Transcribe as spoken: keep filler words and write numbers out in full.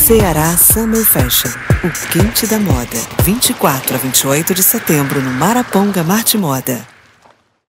Ceará Summer Fashion, o quente da moda. vinte e quatro a vinte e oito de setembro no Maraponga Marte Moda.